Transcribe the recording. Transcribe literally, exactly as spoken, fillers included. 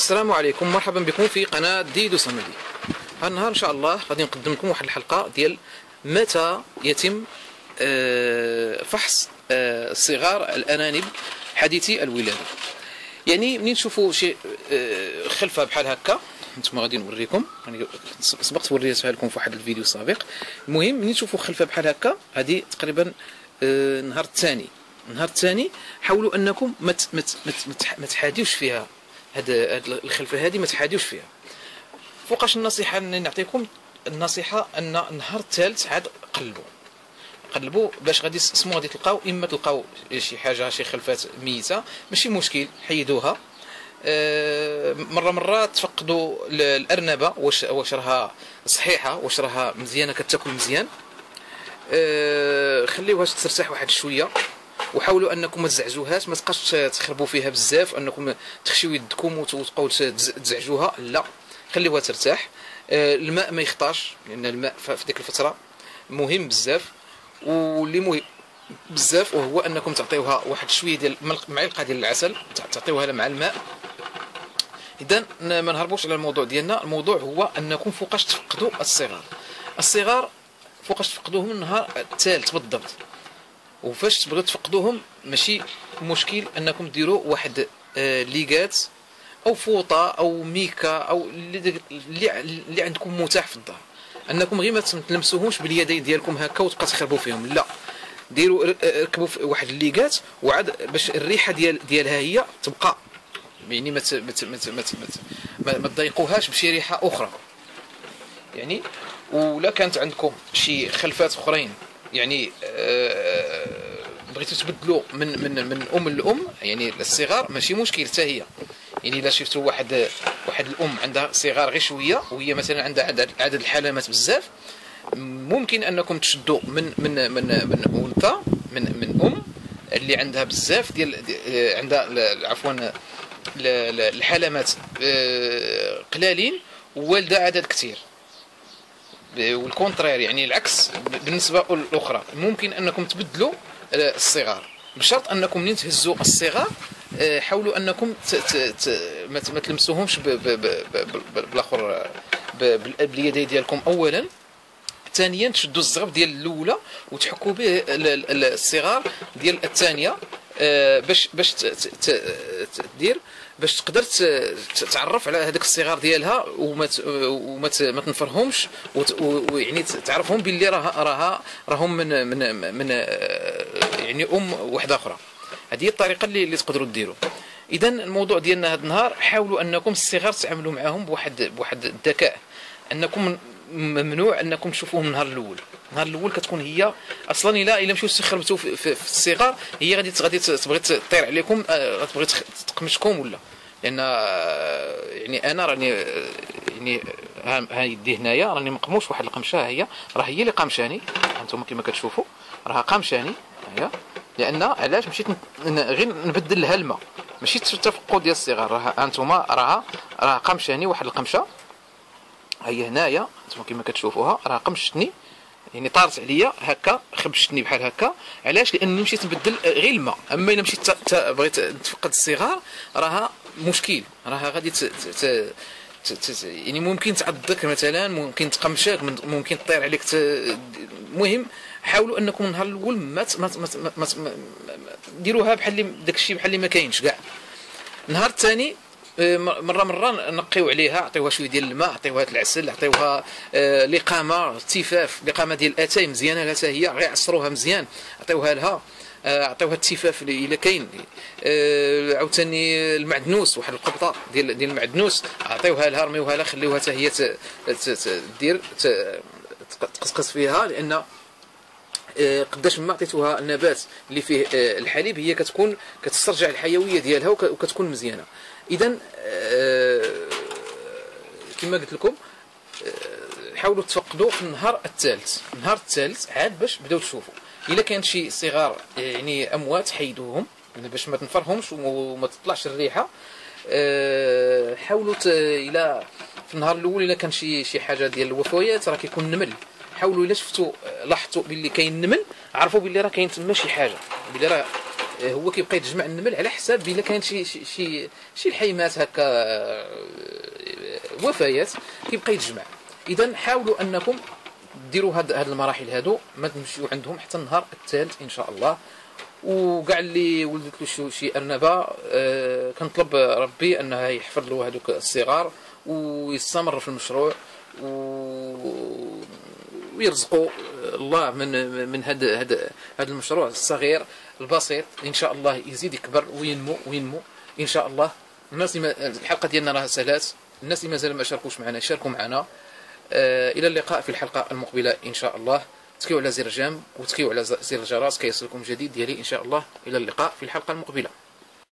السلام عليكم، مرحبا بكم في قناة ديدو صمدي. هذا النهار ان شاء الله غادي نقدم لكم واحد الحلقة ديال متى يتم فحص صغار الأنانب حديثي الولادة. يعني منين تشوفوا شي خلفة بحال هكا، انتم غادي نوريكم، يعني سبقت وريتها لكم في واحد الفيديو السابق. المهم منين تشوفوا خلفة بحال هكا، هذه تقريبا النهار الثاني النهار الثاني حاولوا انكم ما ما تحاديوش فيها. هاد الخلفه هذه ما تحاديوش فيها. فوقاش النصيحه اللي نعطيكم، النصيحه ان النهار الثالث عاد قلبوا قلبوا باش غادي تسمو غادي تلقاو، اما تلقاو شي حاجه شي خلفات ميته ماشي مشكل، حيدوها. مره مره تفقدوا الارنبه، واش واش راها صحيحه، واش راها مزيانه كتاكل مزيان. خليوها ترتاح واحد شويه، وحاولوا انكم ما تزعجوهاش، ما تبقاش تخربوا فيها بزاف، انكم تخشيو يدكم وتبقاو تزعجوها، لا، خليوها ترتاح. الماء ما يخطاش، لان الماء في ديك الفتره مهم بزاف. واللي مهم بزاف وهو انكم تعطيوها واحد شويه ديال معلقه ديال العسل، تعطيوها مع الماء. اذا ما نهربوش على الموضوع ديالنا. الموضوع هو انكم فوقاش تفقدوا الصغار الصغار فوقاش تفقدوهم النهار الثالث بالضبط. وفاش تبغيو تفقدوهم ماشي مشكل انكم ديروا واحد آه ليغات او فوطه او ميكا او اللي, اللي عندكم متاح في الدار، انكم غير ما تلمسوهمش باليدين ديالكم هكا وتبقى تخربوا فيهم، لا، ديروا ركبوا في واحد الليغات، وعاد باش الريحه ديال ديالها هي تبقى، يعني ما ما ما تضايقوهاش بشي ريحه اخرى. يعني ولا كانت عندكم شي خلفات اخرين، يعني آه بغيتو تبدلوا من من من ام لام، يعني الصغار ماشي مشكل حتى هي. يعني الا شفتوا واحد واحد الام عندها صغار غير شويه، وهي مثلا عندها عدد عدد الحلمات بزاف، ممكن انكم تشدوا من من من من انثى من من ام اللي عندها بزاف ديال عندها عفوا الحلمات قلالين، ووالده عدد كثير، والكونترير يعني العكس بالنسبه للاخرى. ممكن انكم تبدلوا الصغار، بشرط انكم منين تهزوا الصغار حاولوا انكم ما تلمسوهمش بالاخر باليدين ديالكم اولا. ثانيا تشدوا الزغب ديال الاولى وتحكوا به الصغار ديال الثانيه، باش باش تدير باش تقدر تعرف على هذاك الصغار ديالها، وما وما ما تنفرهمش، ويعني تعرفهم باللي راه راه راهم من من من يعني ام واحده اخرى. هذه الطريقه اللي اللي تقدروا ديروا. اذا الموضوع ديالنا هذا النهار، حاولوا انكم الصغار تعاملوا معهم بواحد بواحد الذكاء، انكم ممنوع انكم تشوفوهم النهار الاول. النهار الاول كتكون هي اصلا الا الا مشيتوا تخربتوا في, في, في الصغار، هي غادي غادي تبغي تطير عليكم، غتبغي تقمشكم ولا، لان يعني انا راني يعني ها يدي هنايا راني مقموش واحد القمشه، هي راه هي اللي قامشاني، انتم كما كتشوفوا راها قامشاني هي، لان علاش مشيت غير نبدل لها الماء، ماشي التفقد ديال الصغار، راه انتم راها راه قامشاني واحد القمشه، هي هنايا انتم كما كتشوفوها راه قمشتني، يعني طارت عليا هكا، خبشتني بحال هكا. علاش؟ لاني مشيت نبدل غير الماء. اما الا مشيت بغيت نتفقد الصغار راها مشكل، راها غادي ت... ت... ت... يعني ممكن تعضك مثلا، ممكن تقمشك، ممكن تطير عليك ت... المهم حاولوا انكم النهار الاول ما ما ما, ما... ما... ديروها بحال داك الشيء بحال اللي ما كاينش كاع. النهار الثاني مره مره نقيو عليها، عطيوها شويه ديال الماء، عطيوها العسل، عطيوها آه لقامه التفاف، لقامه ديال الاتاي مزيانه حتى هي، غير عصروها مزيان، عطيوها لها، آه عطيوها التفاف الا كاين، آه عاوتاني المعدنوس، واحد القبطه ديال ديال المعدنوس عطيوها لها، رميوها لها، خليوها حتى هي دير تقصقص فيها، لان قداش ما عطيتوها النبات اللي فيه الحليب هي كتكون كتسترجع الحيويه ديالها وكتكون مزيانه. اذا كما قلت لكم حاولوا تفقدوا في النهار الثالث. النهار الثالث عاد باش بداو تشوفوا الا كان شي صغار يعني اموات حيدوهم باش ما تنفرهمش وما تطلعش الريحه. حاولوا الى في النهار الاول الا كان شي شي حاجه ديال الوفيات راه كيكون نمل، حاولوا الا شفتوا لاحظتوا باللي كاين نمل، عرفوا باللي راه كاين تما شي حاجه، باللي راه هو كيبقى يتجمع النمل على حساب الا كان شي شي شي, شي الحيمات هكا وفيات كيبقى يتجمع. اذا حاولوا انكم ديروا هاد هاد المراحل هادو، ما تمشيو عندهم حتى النهار الثالث ان شاء الله. وكاع اللي ولدت له شي ارنبه أه كنطلب ربي انها يحفظ له هذوك الصغار ويستمر في المشروع ويرزقوا الله من من هذا هذا هذا المشروع الصغير البسيط ان شاء الله يزيد يكبر وينمو وينمو ان شاء الله. الناس الحلقه ديالنا راه سالات، الناس اللي مازال ما شاركوش معنا شاركوا معنا. أه الى اللقاء في الحلقه المقبله ان شاء الله. تكيو على زر جيم وتكيو على زر الجرس كيصلكم جديد ديالي ان شاء الله. الى اللقاء في الحلقه المقبله.